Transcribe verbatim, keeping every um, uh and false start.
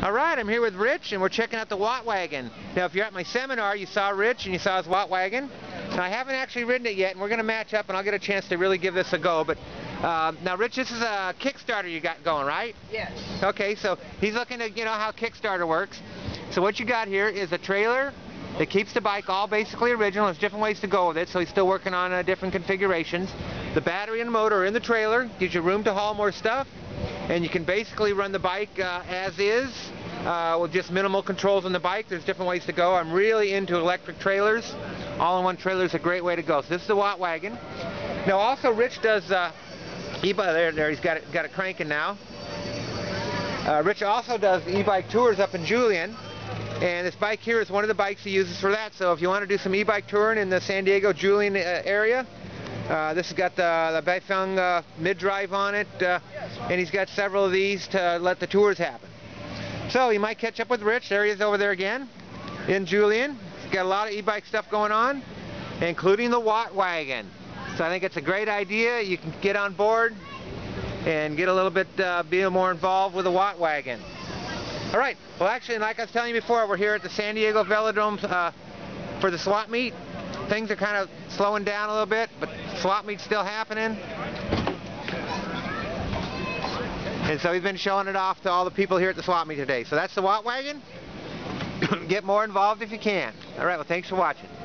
Alright, I'm here with Rich and we're checking out the Watt Wagon. Now if you're at my seminar you saw Rich and you saw his Watt Wagon. Now I haven't actually ridden it yet and we're going to match up and I'll get a chance to really give this a go. But uh, now Rich, this is a Kickstarter you got going, right? Yes. Okay, so he's looking to you know how Kickstarter works. So what you got here is a trailer that keeps the bike all basically original. There's different ways to go with it, so he's still working on uh, different configurations. The battery and the motor are in the trailer, gives you room to haul more stuff, and you can basically run the bike uh, as is uh, with just minimal controls on the bike. There's different ways to go. I'm really into electric trailers. All-in-one trailer is a great way to go. So this is the Watt Wagon. Now also Rich does uh, e-bike. There, there, he's got it, got it cranking now. Uh, Rich also does e-bike tours up in Julian. And this bike here is one of the bikes he uses for that. So if you want to do some e-bike touring in the San Diego, Julian uh, area, uh, this has got the, the Baifeng uh, mid-drive on it, uh, and he's got several of these to let the tours happen. So you might catch up with Rich. There he is over there again in Julian. He's got a lot of e-bike stuff going on, including the Watt Wagon. So I think it's a great idea. You can get on board and get a little bit, uh, be more involved with the Watt Wagon. All right, well actually, like I was telling you before, we're here at the San Diego Velodrome uh, for the swap meet. Things are kind of slowing down a little bit, but swap meet's still happening. And so he's been showing it off to all the people here at the swap meet today. So that's the Watt Wagon. Get more involved if you can. All right, well thanks for watching.